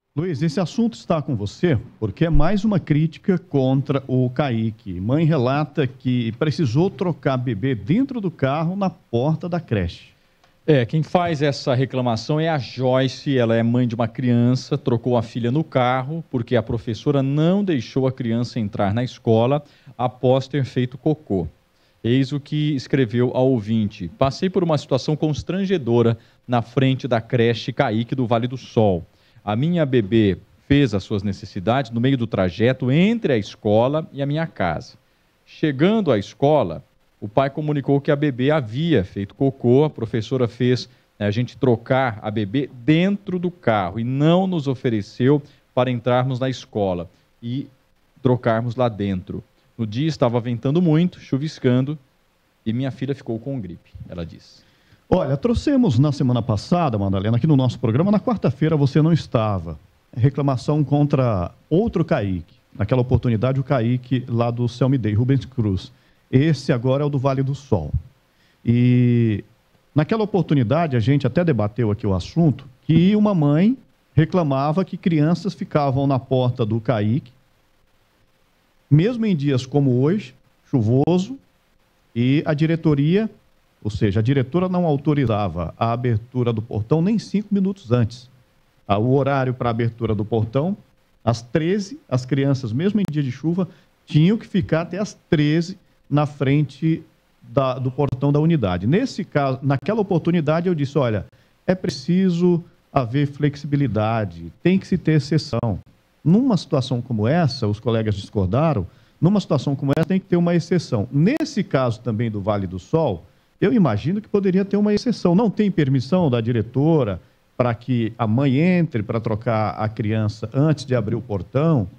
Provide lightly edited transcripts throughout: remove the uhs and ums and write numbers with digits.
Luiz, esse assunto está com você porque é mais uma crítica contra o Kaique. Mãe relata que precisou trocar bebê dentro do carro na porta da creche. Quem faz essa reclamação é a Joyce, ela é mãe de uma criança, trocou a filha no carro porque a professora não deixou a criança entrar na escola após ter feito cocô. Eis o que escreveu ao ouvinte: passei por uma situação constrangedora na frente da creche Kaique do Vale do Sol. A minha bebê fez as suas necessidades no meio do trajeto entre a escola e a minha casa. Chegando à escola, o pai comunicou que a bebê havia feito cocô, a professora fez a gente trocar a bebê dentro do carro e não nos ofereceu para entrarmos na escola e trocarmos lá dentro. No dia estava ventando muito, chuviscando, e minha filha ficou com gripe, ela disse. Olha, trouxemos na semana passada, Madalena, aqui no nosso programa, na quarta-feira você não estava. Reclamação contra outro Kaique. Naquela oportunidade, o Kaique lá do Selmidei, Rubens Cruz. Esse agora é o do Vale do Sol. E naquela oportunidade, a gente até debateu aqui o assunto, que uma mãe reclamava que crianças ficavam na porta do Kaique, mesmo em dias como hoje, chuvoso, e a diretoria, ou seja, a diretora não autorizava a abertura do portão nem 5 minutos antes. O horário para a abertura do portão, às 13, as crianças, mesmo em dia de chuva, tinham que ficar até às 13 na frente do portão da unidade. Nesse caso, naquela oportunidade, eu disse, olha, é preciso haver flexibilidade, tem que se ter exceção. Numa situação como essa, os colegas discordaram, numa situação como essa tem que ter uma exceção. Nesse caso também do Vale do Sol, eu imagino que poderia ter uma exceção. Não tem permissão da diretora para que a mãe entre para trocar a criança antes de abrir o portão,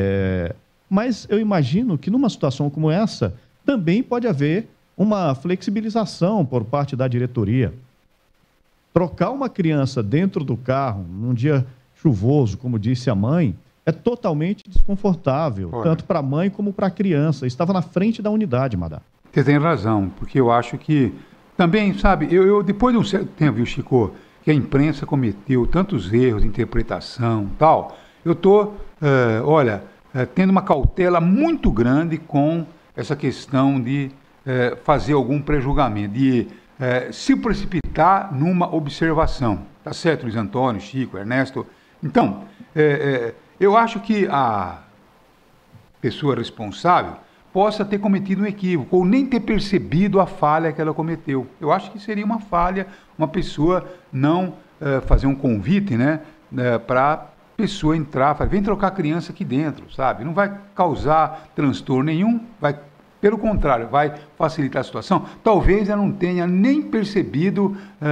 mas eu imagino que numa situação como essa também pode haver uma flexibilização por parte da diretoria. Trocar uma criança dentro do carro, num dia chuvoso, como disse a mãe, é totalmente desconfortável, tanto para a mãe como para a criança. Estava na frente da unidade, Madá. Você tem razão, porque eu acho que também, sabe, eu depois de um certo tempo, viu, Chico, que a imprensa cometeu tantos erros de interpretação tal, eu estou, tendo uma cautela muito grande com essa questão de fazer algum prejulgamento, de se precipitar numa observação. Tá certo, Luiz Antônio, Chico, Ernesto? Então, eu acho que a pessoa responsável possa ter cometido um equívoco, ou nem ter percebido a falha que ela cometeu. Eu acho que seria uma falha uma pessoa não fazer um convite, né, para a pessoa entrar, vem trocar a criança aqui dentro, sabe? Não vai causar transtorno nenhum, pelo contrário, vai facilitar a situação. Talvez ela não tenha nem percebido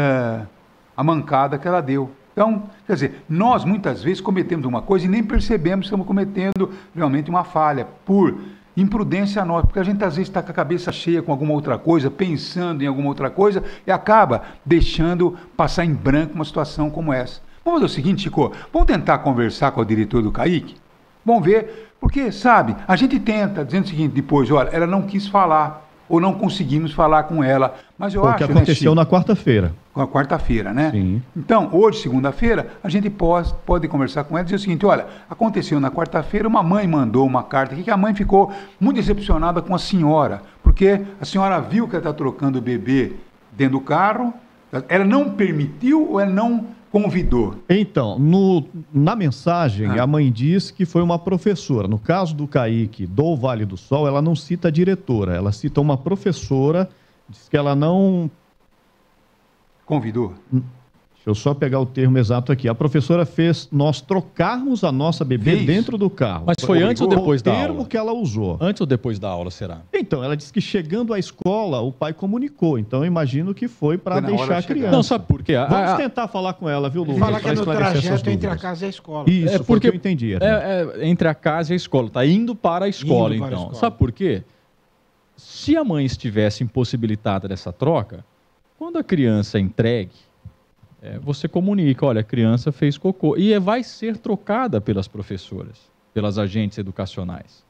a mancada que ela deu. Então, quer dizer, nós muitas vezes cometemos uma coisa e nem percebemos que estamos cometendo realmente uma falha, por imprudência nossa, porque a gente às vezes está com a cabeça cheia com alguma outra coisa, pensando em alguma outra coisa, e acaba deixando passar em branco uma situação como essa. Vamos fazer o seguinte, Chico, vamos tentar conversar com o diretor do Kaique? Vamos ver, porque, sabe, a gente tenta, dizendo o seguinte, depois, olha, ela não quis falar, ou não conseguimos falar com ela, mas eu acho, que aconteceu, né, na quarta-feira. Com a quarta-feira, né? Sim. Então, hoje, segunda-feira, a gente pode conversar com ela e dizer o seguinte, olha, aconteceu na quarta-feira, uma mãe mandou uma carta aqui, que a mãe ficou muito decepcionada com a senhora, porque a senhora viu que ela está trocando o bebê dentro do carro, ela não permitiu ou ela não convidou? Então, na mensagem, a mãe diz que foi uma professora. No caso do Kaique, do Vale do Sol, ela não cita a diretora, ela cita uma professora, diz que ela não... Convidou? Deixa eu só pegar o termo exato aqui. A professora fez nós trocarmos a nossa bebê dentro do carro. Mas foi antes ou depois da aula? O termo que ela usou. Antes ou depois da aula, será? Então, ela disse que chegando à escola, o pai comunicou. Então, eu imagino que foi para deixar a criança. Não, sabe por quê? Vamos tentar falar com ela, viu, Lu? Fala que é no trajeto entre a casa e a escola. Isso, porque eu entendi. Entre a casa e a escola. Está indo para a escola, então. Sabe por quê? Se a mãe estivesse impossibilitada dessa troca, quando a criança é entregue, você comunica, olha, a criança fez cocô. E vai ser trocada pelas professoras, pelas agentes educacionais.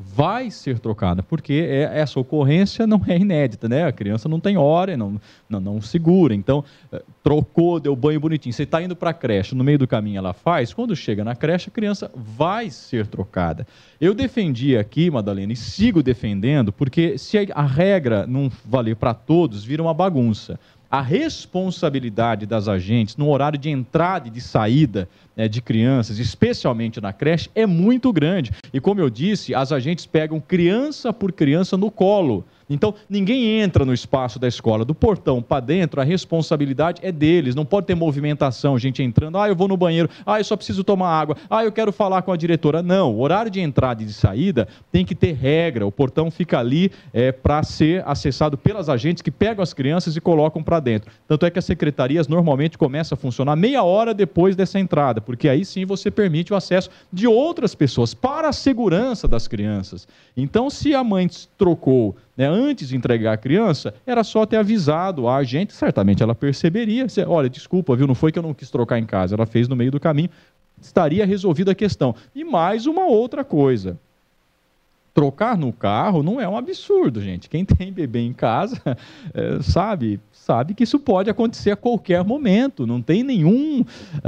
vai ser trocada, porque essa ocorrência não é inédita, né? A criança não tem hora, não segura. Então, trocou, deu banho bonitinho. Você está indo para a creche, no meio do caminho ela faz, quando chega na creche, a criança vai ser trocada. Eu defendi aqui, Madalena, e sigo defendendo, porque se a regra não valer para todos, vira uma bagunça. A responsabilidade das agentes no horário de entrada e de saída de crianças, especialmente na creche, é muito grande. E como eu disse, as agentes pegam criança por criança no colo. Então, ninguém entra no espaço da escola. Do portão para dentro, a responsabilidade é deles. Não pode ter movimentação, gente entrando. Eu vou no banheiro. Eu só preciso tomar água. Eu quero falar com a diretora. Não, o horário de entrada e de saída tem que ter regra. O portão fica ali para ser acessado pelas agentes que pegam as crianças e colocam para dentro. Tanto é que as secretarias normalmente começam a funcionar meia hora depois dessa entrada, porque aí sim você permite o acesso de outras pessoas para a segurança das crianças. Então, se a mãe trocou antes de entregar a criança, era só ter avisado a agente, certamente ela perceberia. Olha, desculpa, viu? Não foi que eu não quis trocar em casa, ela fez no meio do caminho, estaria resolvida a questão. E mais uma outra coisa, trocar no carro não é um absurdo, gente. Quem tem bebê em casa sabe que isso pode acontecer a qualquer momento. Não tem nenhum,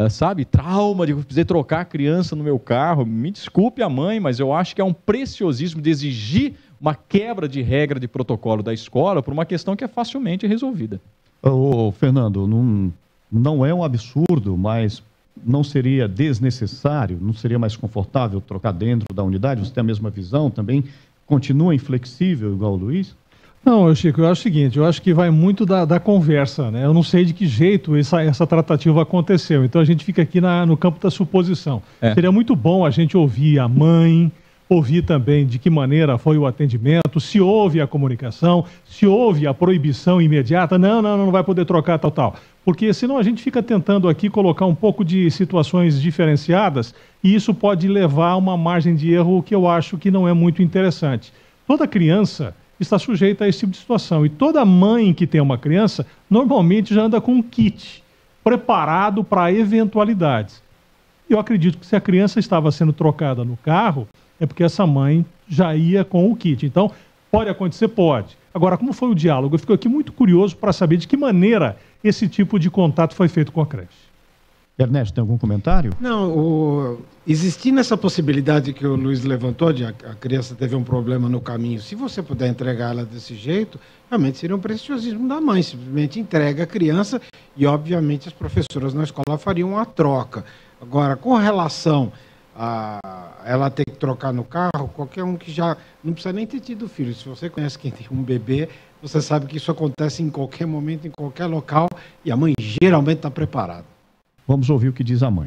trauma de precisar trocar a criança no meu carro. Me desculpe a mãe, mas eu acho que é um preciosismo de exigir uma quebra de regra de protocolo da escola por uma questão que é facilmente resolvida. Fernando, não é um absurdo, mas não seria desnecessário, não seria mais confortável trocar dentro da unidade? Você tem a mesma visão também? Continua inflexível igual o Luiz? Não, Chico, eu acho o seguinte, eu acho que vai muito da conversa, né? Eu não sei de que jeito essa tratativa aconteceu, então a gente fica aqui no campo da suposição. Seria muito bom a gente ouvir a mãe, ouvir também de que maneira foi o atendimento, se houve a comunicação, se houve a proibição imediata, não vai poder trocar tal. Porque senão a gente fica tentando aqui colocar um pouco de situações diferenciadas e isso pode levar a uma margem de erro que eu acho que não é muito interessante. Toda criança está sujeita a esse tipo de situação e toda mãe que tem uma criança normalmente já anda com um kit preparado para eventualidades. Eu acredito que se a criança estava sendo trocada no carro, é porque essa mãe já ia com o kit. Então, pode acontecer? Pode. Agora, como foi o diálogo? Eu fico aqui muito curioso para saber de que maneira esse tipo de contato foi feito com a creche. Ernesto, tem algum comentário? Não, existindo essa possibilidade que o Luiz levantou, de a criança teve um problema no caminho, se você puder entregar ela desse jeito, realmente seria um preciosismo da mãe, simplesmente entrega a criança e, obviamente, as professoras na escola fariam a troca. Agora, com relação a ela ter que trocar no carro, qualquer um que já não precisa nem ter tido filho. Se você conhece quem tem um bebê, você sabe que isso acontece em qualquer momento, em qualquer local, e a mãe geralmente está preparada. Vamos ouvir o que diz a mãe.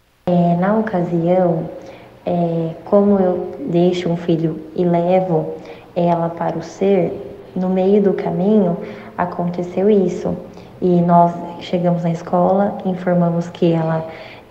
Na ocasião, como eu deixo um filho e levo ela para o SER, no meio do caminho aconteceu isso. E nós chegamos na escola, informamos que ela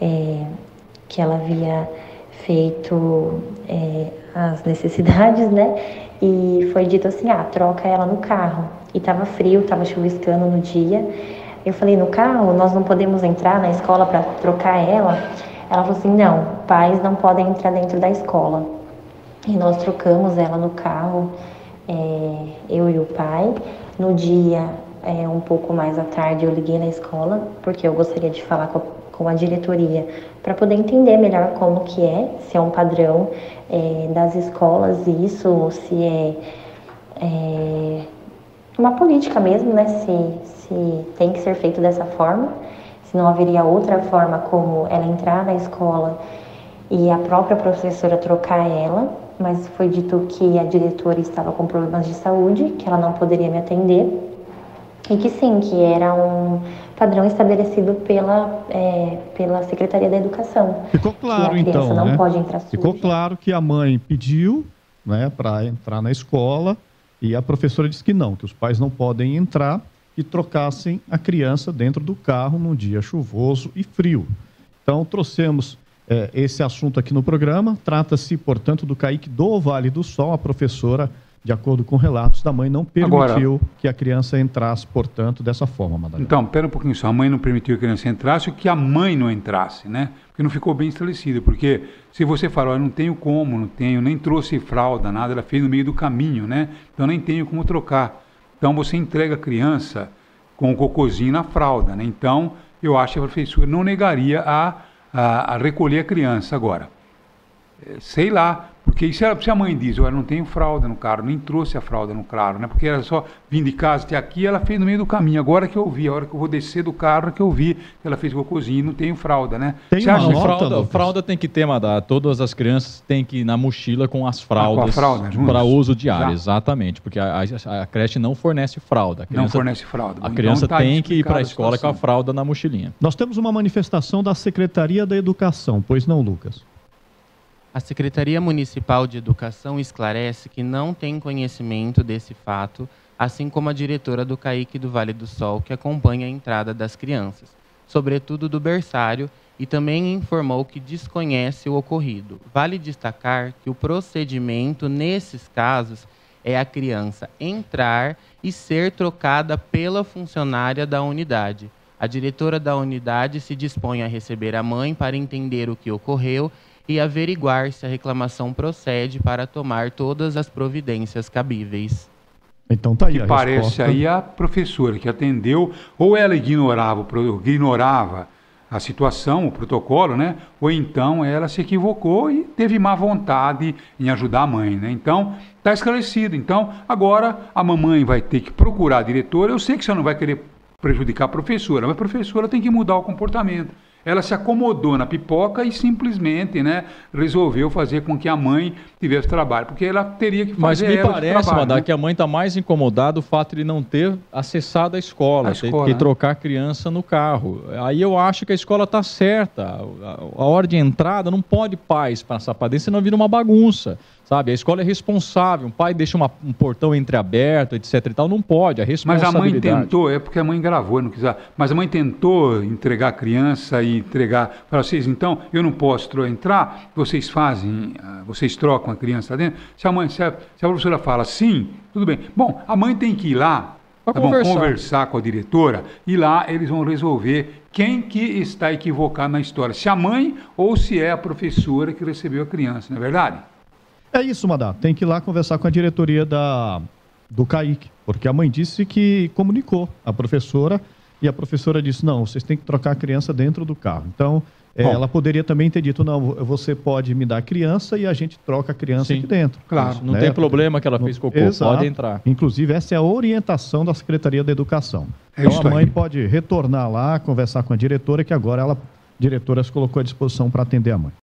havia feito as necessidades, né? E foi dito assim, troca ela no carro. E estava frio, estava chuviscando no dia. Eu falei, no carro nós não podemos entrar na escola para trocar ela? Ela falou assim, não, pais não podem entrar dentro da escola. E nós trocamos ela no carro, eu e o pai. No dia, um pouco mais à tarde, eu liguei na escola, porque eu gostaria de falar com a diretoria, para poder entender melhor como que se é um padrão das escolas isso, ou se é uma política mesmo, né? Se tem que ser feito dessa forma, se não haveria outra forma como ela entrar na escola e a própria professora trocar ela, mas foi dito que a diretora estava com problemas de saúde, que ela não poderia me atender, e que sim, que era um padrão estabelecido pela Secretaria da Educação. Ficou claro, que a criança então, não pode entrar suja. Ficou claro que a mãe pediu, né, para entrar na escola e a professora disse que não, que os pais não podem entrar e trocassem a criança dentro do carro num dia chuvoso e frio. Então, trouxemos esse assunto aqui no programa. Trata-se, portanto, do CAIC do Vale do Sol. A professora de acordo com relatos da mãe, não permitiu que a criança entrasse, portanto, dessa forma, Madalena. Então, pera um pouquinho só. A mãe não permitiu que a criança entrasse ou que a mãe não entrasse, né? Porque não ficou bem estabelecido. Porque se você falar, eu não tenho como, não tenho, nem trouxe fralda, nada, ela fez no meio do caminho, né? Então, nem tenho como trocar. Então, você entrega a criança com o cocôzinho na fralda, né? Então, eu acho que a professora não negaria a recolher a criança agora. Sei lá, porque se a mãe diz, eu não tenho fralda no carro, nem trouxe a fralda no carro, né? Porque era só vir de casa até aqui, ela fez no meio do caminho. Agora que eu vi, a hora que eu vou descer do carro, que eu vi que ela fez cocôzinho e não tenho fralda, né? Tem uma nota, fralda tem que ter, Madá. Todas as crianças têm que ir na mochila com as fraldas para uso diário, exatamente, porque a creche não fornece fralda. Não fornece fralda. A criança então, tem que ir para a escola com a fralda na mochilinha. Nós temos uma manifestação da Secretaria da Educação, pois não, Lucas? A Secretaria Municipal de Educação esclarece que não tem conhecimento desse fato, assim como a diretora do CAIC do Vale do Sol, que acompanha a entrada das crianças, sobretudo do berçário, e também informou que desconhece o ocorrido. Vale destacar que o procedimento nesses casos é a criança entrar e ser trocada pela funcionária da unidade. A diretora da unidade se dispõe a receber a mãe para entender o que ocorreu e averiguar se a reclamação procede para tomar todas as providências cabíveis. Então tá aí que a parece resposta. Aí a professora que atendeu, ou ela ignorava a situação, o protocolo, né? Ou então ela se equivocou e teve má vontade em ajudar a mãe, né? Então, está esclarecido. Então, agora a mamãe vai ter que procurar a diretora. Eu sei que você não vai querer prejudicar a professora, mas a professora tem que mudar o comportamento. Ela se acomodou na pipoca e simplesmente, né, resolveu fazer com que a mãe tivesse trabalho, porque ela teria que fazer. Mas me parece, Madá, né? Que a mãe está mais incomodada o fato de não ter acessado a escola, ter que trocar a criança no carro. Aí eu acho que a escola está certa. A hora de entrada não pode pais passar para dentro, senão vira uma bagunça. Sabe, a escola é responsável, um pai deixa um portão entreaberto, etc e tal, não pode, a responsabilidade. Mas a mãe tentou, é porque a mãe gravou, não quis, mas a mãe tentou entregar a criança e entregar para vocês, então, eu não posso entrar, vocês trocam a criança lá dentro. Se a professora fala sim, tudo bem. Bom, a mãe tem que ir lá, conversar com a diretora, e lá eles vão resolver quem que está equivocado na história, se a mãe ou se é a professora que recebeu a criança, não é verdade? É isso, Madá. Tem que ir lá conversar com a diretoria do CAIC, porque a mãe disse que comunicou a professora e a professora disse, não, vocês têm que trocar a criança dentro do carro. Então, ela poderia também ter dito, não, você pode me dar a criança e a gente troca a criança aqui dentro. Claro. Não tem problema que ela fez cocô, pode entrar. Inclusive, essa é a orientação da Secretaria da Educação. Então, a mãe pode retornar lá, conversar com a diretora, que agora a diretora se colocou à disposição para atender a mãe.